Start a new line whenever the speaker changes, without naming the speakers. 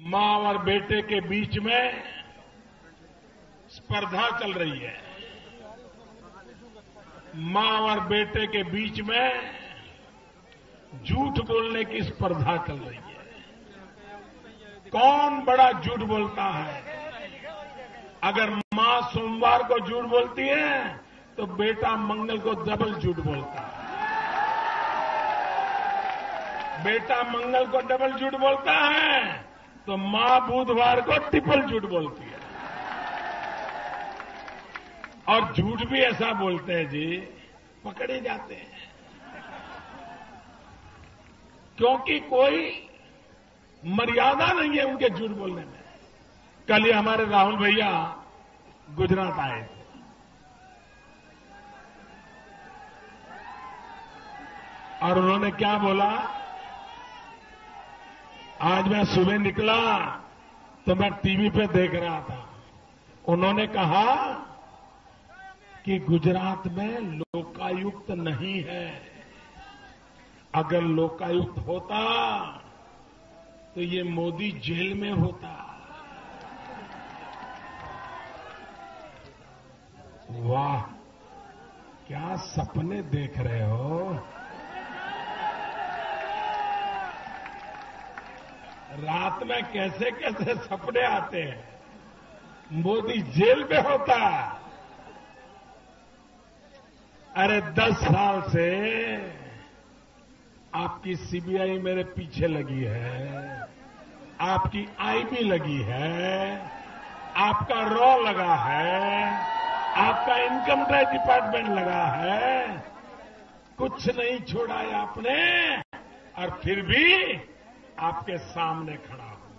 मां और बेटे के बीच में स्पर्धा चल रही है। मां और बेटे के बीच में झूठ बोलने की स्पर्धा चल रही है। कौन बड़ा झूठ बोलता है? अगर मां सोमवार को झूठ बोलती है तो बेटा मंगल को डबल झूठ बोलता है। बेटा मंगल को डबल झूठ बोलता है तो मां बुधवार को ट्रिपल झूठ बोलती है। और झूठ भी ऐसा बोलते हैं जी, पकड़े जाते हैं, क्योंकि कोई मर्यादा नहीं है उनके झूठ बोलने में। कल ही हमारे राहुल भैया गुजरात आए थे। और उन्होंने क्या बोला? आज मैं सुबह निकला तो मैं टीवी पे देख रहा था। उन्होंने कहा कि गुजरात में लोकायुक्त नहीं है। अगर लोकायुक्त होता तो ये मोदी जेल में होता। वाह, क्या सपने देख रहे हो। रात में कैसे कैसे सपने आते हैं। मोदी जेल में होता। अरे 10 साल से आपकी सीबीआई मेरे पीछे लगी है, आपकी आईबी लगी है, आपका रॉ लगा है, आपका इनकम टैक्स डिपार्टमेंट लगा है, कुछ नहीं छोड़ा है आपने। और फिर भी आपके सामने खड़ा हूं।